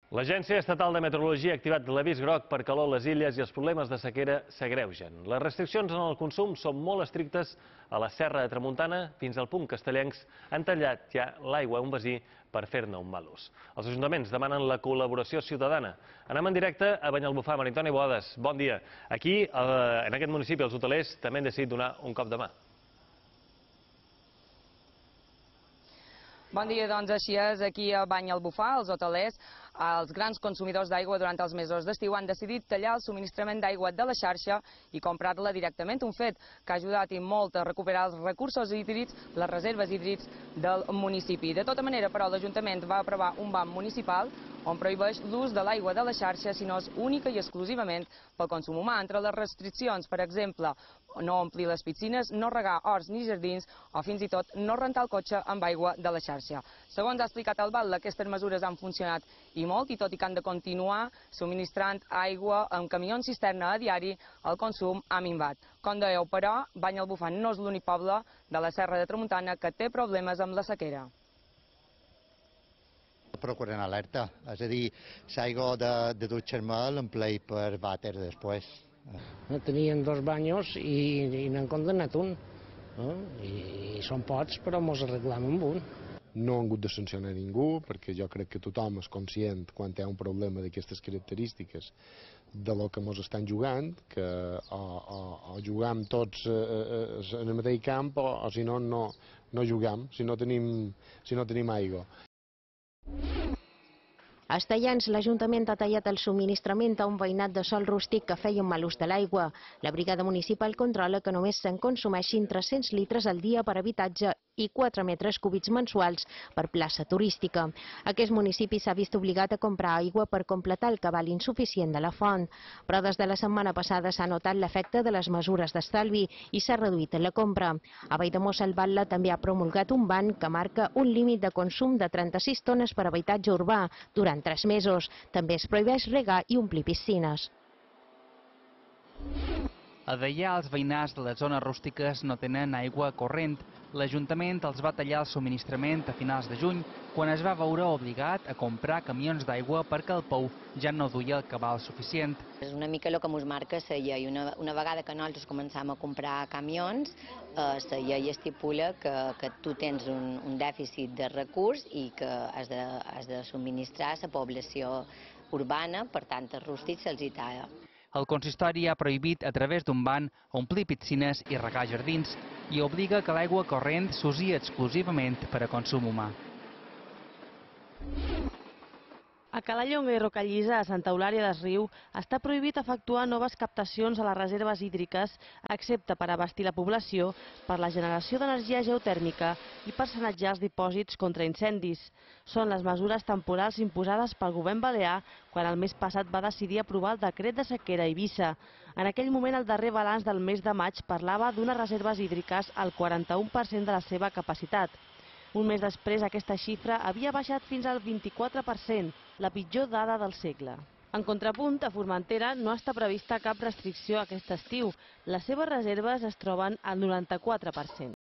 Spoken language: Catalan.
L'Agència Estatal de Meteorologia ha activat l'avís groc per calor a les illes i els problemes de sequera s'agreugen. Les restriccions en el consum són molt estrictes a la Serra de Tramuntana, fins al punt que castellencs han tallat ja l'aigua a un vesí per fer-ne un mal ús. Els ajuntaments demanen la col·laboració ciutadana. Anem en directe a Banyalbufar, Maritoni Boades. Bon dia. Aquí, en aquest municipi, els hotelers també han decidit donar un cop de mà. Bon dia, doncs així és, aquí a Banyalbufar, els hotelers, els grans consumidors d'aigua durant els mesos d'estiu han decidit tallar el subministrament d'aigua de la xarxa i comprar-la directament, un fet que ha ajudat i molt a recuperar els recursos hídrics, les reserves hídrics del municipi. De tota manera, però, l'Ajuntament va aprovar un BAM municipal on prohibeix l'ús de l'aigua de la xarxa si no és única i exclusivament pel consum humà. Entre les restriccions, per exemple, no omplir les piscines, no regar horts ni jardins o fins i tot no rentar el cotxe amb aigua de la xarxa. Segons ha explicat el batlle, aquestes mesures han funcionat i molt, i tot i que han de continuar subministrant aigua amb camions cisterna a diari, el consum ha minvat. Com dèieu, però, Banyalbufar no és l'únic poble de la Serra de Tramuntana que té problemes amb la sequera. Procuren alerta, és a dir, l'aigua de dutxar-me l'emplei per vàter després. Tenien 2 banyos i n'han condemnat un. I són pocs, però mos arreglem amb un. No han hagut de sancionar ningú, perquè jo crec que tothom és conscient quan hi ha un problema d'aquestes característiques de lo que mos estan jugant, que o jugam tots en el mateix camp o si no, no jugam, si no tenim aigua. A Estellencs, l'Ajuntament ha tallat el subministrament a un veïnat de sòl rústic que feia un mal ús de l'aigua. La brigada municipal controla que només se'n consumeixin 300 litres al dia per habitatge i 4 metres cúbics mensuals per plaça turística. Aquest municipi s'ha vist obligat a comprar aigua per completar el cabal insuficient de la font. Però des de la setmana passada s'ha notat l'efecte de les mesures d'estalvi i s'ha reduït la compra. A Valldemossa, el batlle també ha promulgat un ban que marca un límit de consum de 36 tones per habitatge urbà durant 3 mesos. També es prohibeix regar i omplir piscines. A Deià, els veïnats de les zones rústiques no tenen aigua corrent. L'Ajuntament els va tallar el subministrament a finals de juny, quan es va veure obligat a comprar camions d'aigua perquè el pou ja no duia el cabal suficient. És una mica el que ens marca la llei. Una vegada que nosaltres començam a comprar camions, la llei estipula que tu tens un dèficit de recurs i que has de subministrar a la població urbana, per tant, els rústics se'ls hi talla. El consistori ha prohibit a través d'un ban omplir piscines i regar jardins i obliga que l'aigua corrent s'usi exclusivament per a consum humà. A Calallonga i Rocallissa, a Santa Eulària des Riu, està prohibit efectuar noves captacions a les reserves hídriques, excepte per abastir la població, per la generació d'energia geotèrmica i per sanatjar els dipòsits contra incendis. Són les mesures temporals imposades pel govern balear quan el mes passat va decidir aprovar el decret de sequera a Eivissa. En aquell moment, el darrer balanç del mes de maig parlava d'unes reserves hídriques al 41% de la seva capacitat. Un mes després, aquesta xifra havia baixat fins al 24%, la pitjor dada del segle. En contrapunt, a Formentera no està prevista cap restricció aquest estiu. Les seves reserves es troben al 94%.